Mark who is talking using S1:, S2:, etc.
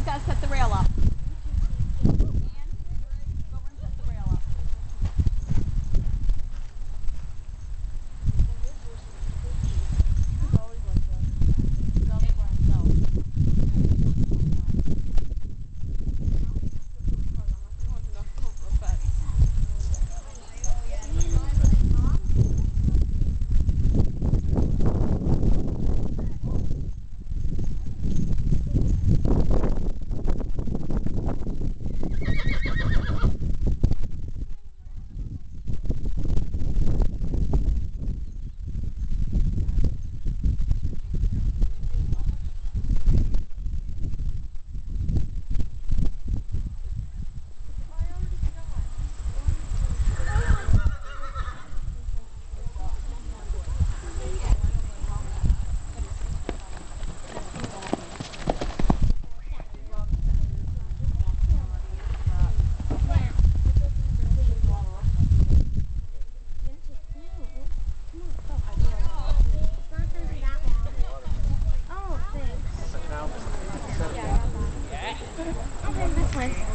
S1: Somebody's got to set the rail up. And go over and set the rail up.
S2: Okay, this one.